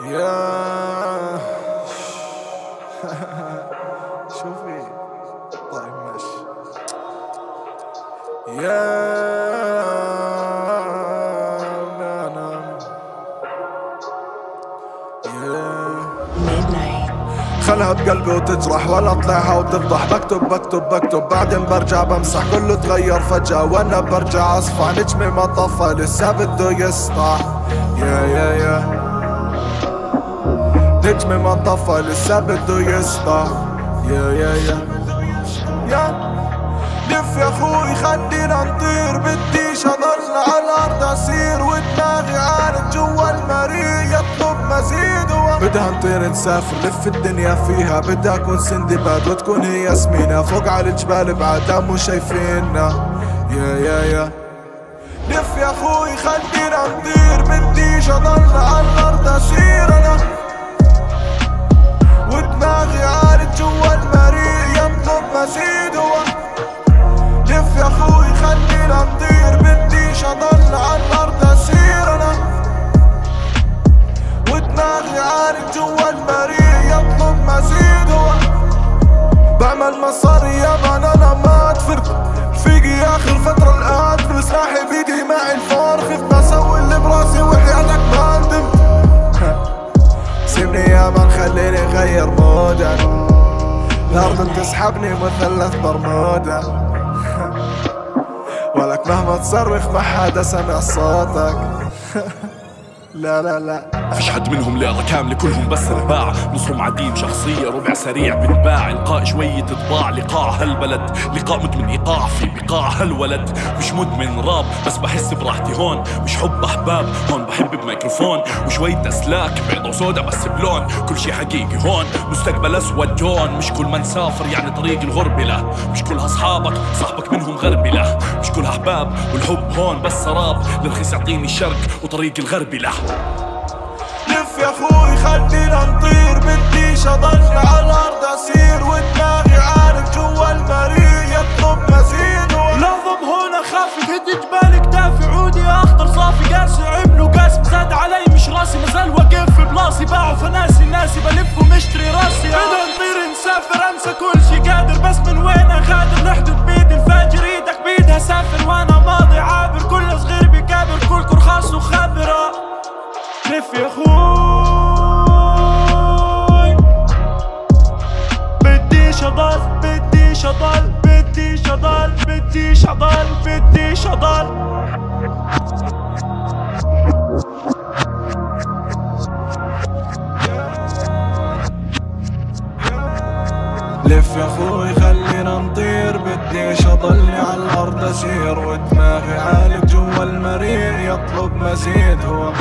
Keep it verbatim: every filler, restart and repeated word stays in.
يا شوفي طيب ماشي يا نانم يا خلها بقلبي وتجرح ولا اطلعها وتفضح. بكتب بكتب بكتب بعدين برجع بمسح. كله تغير فجأة وانا برجع اصفع. نجمي ما طفى لسه بده يسطع. يا يا يا نجمي ما طفى لسه بده يسطع. يا يا يا يا لف يا اخوي خلينا نطير. بديش اضل على الارض اسير ودماغي عارف جوا المريء يطلب مزيد. بدها نطير نسافر لف الدنيا فيها. بدها اكون سندباد وتكون هي سمينة. فوق على الجبال بعدها مو شايفيننا. يا يا يا لف يا اخوي خلينا نطير. بديش اضل على الارض اسير انا ودماغي عارف جوا المريء يطلب مزيد. هو لف يا اخوي خلينا نطير. بديش اضل على الارض اسير انا ودماغي عارف جوا المريء يطلب مزيد. هو بعمل مصاري يابان انا ما اتفرق. رفيقي اخر فترة الان في سلاحي بيدي معي الفور. خفت بسوي اللي براسي وحياتك ما ندمت. سيبني يا مان خليني غير مودا. الارض تسحبني مثلث برمودا. ولك مهما تصرخ ما حدا سمع صوتك. لا لا لا فيش حد منهم لقطة كاملة كلهم بس رباع. نصهم عديم شخصية ربع سريع بتباع. لقاء شوية طباع لقاع هالبلد. لقاء مدمن ايقاع في بقاع هالولد. مش مدمن راب بس بحس براحتي هون. مش حب احباب هون بحب بميكروفون. وشوية اسلاك بيض وسودا بس بلون. كل شي حقيقي هون مستقبل اسود جون. مش كل ما نسافر يعني طريق الغربة له. مش كلها اصحابك صاحبك منهم غربي له. مش كلها احباب والحب هون بس سراب. للرخيص يعطيني الشرق وطريق الغربي له. لف يا اخوي خلينا نطير. بديش اضل على الارض اسير ودماغي عارف جوا المريء يطلب مزيد. لنظم هون اخاف تهد جبالي كتافي. عودي اخضر صافي قاسي عملو قاسم زاد علي مش راسي. مازال واقف في بلاصي باعوا فناسي ناسي بلف ومشتري راسي. بدنا نطير نسافر انسى كل شي قادر. بس من وين اغادر نحدد بيدي الفاجر. ايدك بيدها سافر وانا ماضي عابر. كل صغير بكابر كلكم رخاص وخابره. لف يا اخوي بديش اضل بديش اضل بديش اضل بديش اضل بديش اضل. لف يا اخوي خلينا نطير. بديش اضل على الارض اسير ودماغي عالق جوا المريء يطلب مزيد. هو